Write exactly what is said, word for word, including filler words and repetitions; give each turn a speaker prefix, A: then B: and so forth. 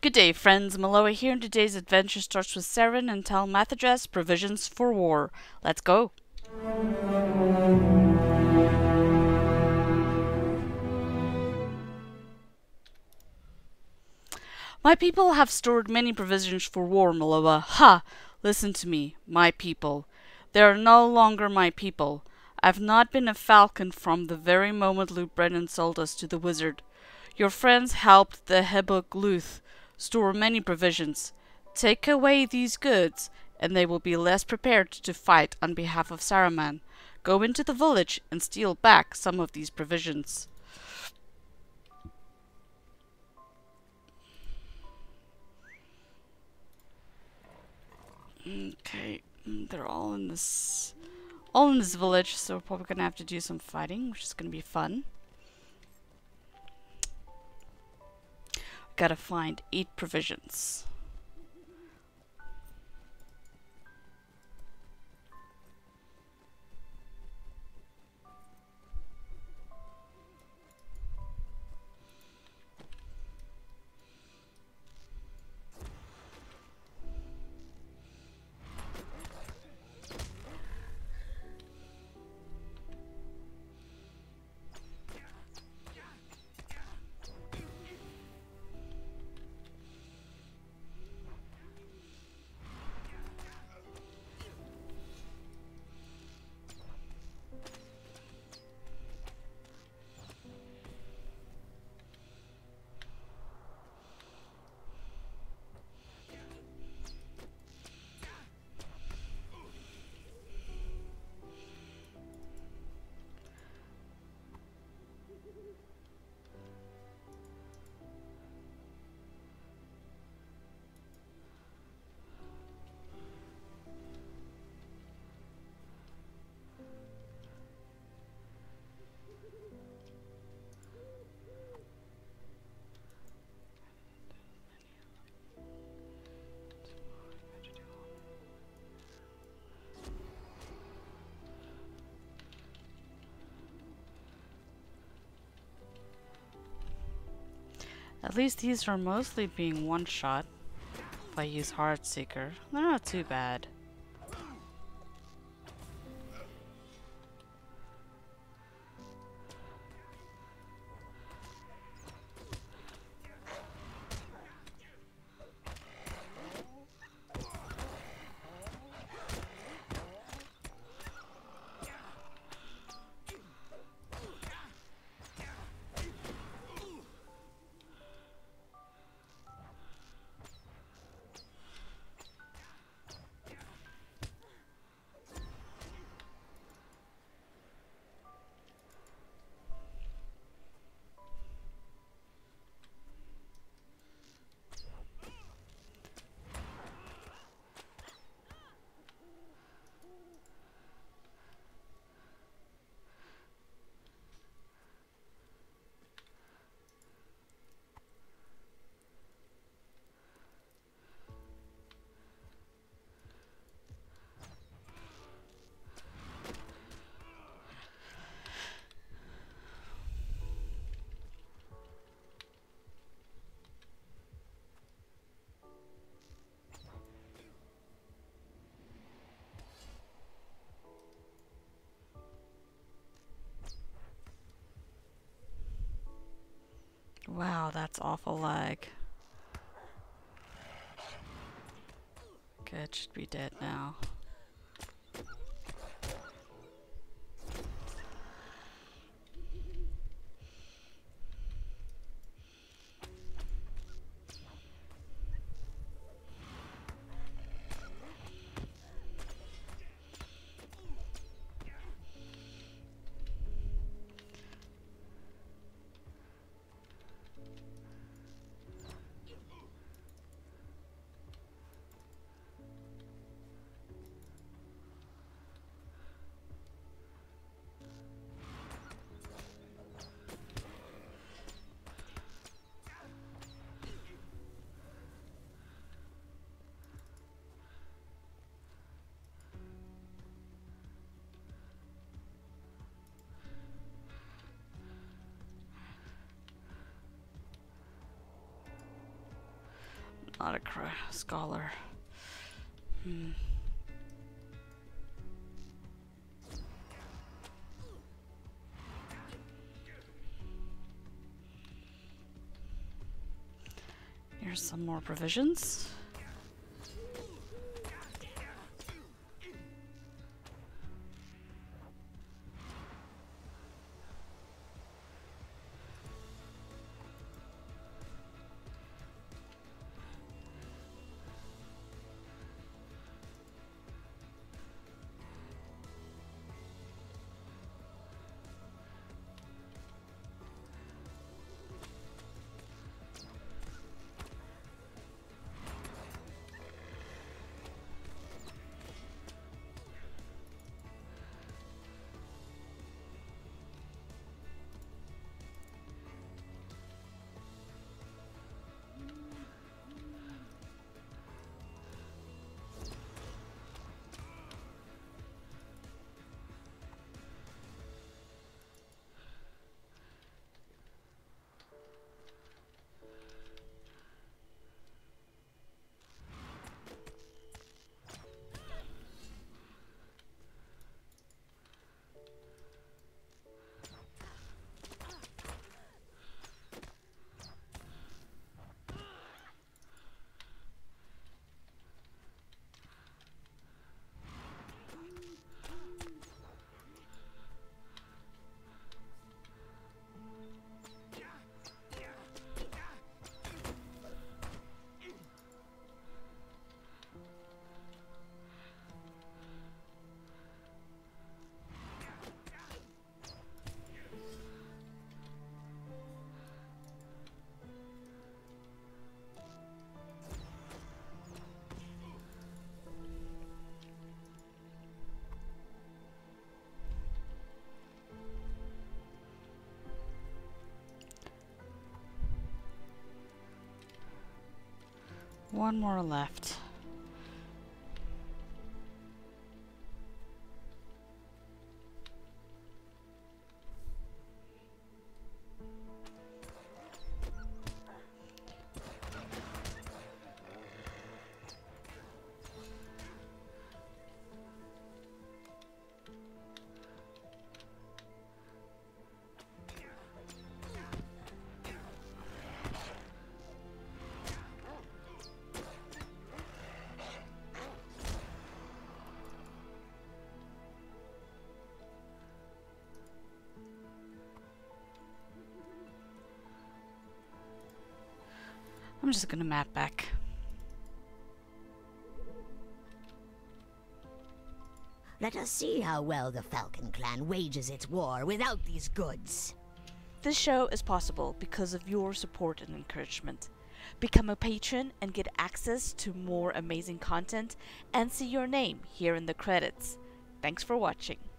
A: Good day, friends. Miloa here, and today's adventure starts with Saren and Tal Mathadras Provisions for War. Let's go! My people have stored many provisions for war, Miloa. Ha! Listen to me, my people. They are no longer my people. I've not been a falcon from the very moment Luke Brennan sold us to the wizard. Your friends helped the Hebuk Luth store many provisions. Take away these goods, and they will be less prepared to fight on behalf of Saruman. Go into the village and steal back some of these provisions. Okay, they're all in this, all in this village, so we're probably gonna have to do some fighting, which is gonna be fun. Gotta find eight provisions. At least these are mostly being one-shot if I use Heartseeker. They're not too bad. Wow, that's awful lag. Okay, it should be dead now. Not a cr scholar. Hmm. Here's some more provisions. One more left. I'm just gonna map back.
B: Let us see how well the Falcon clan wages its war without these goods.
A: This show is possible because of your support and encouragement. Become a patron and get access to more amazing content and see your name here in the credits. Thanks for watching.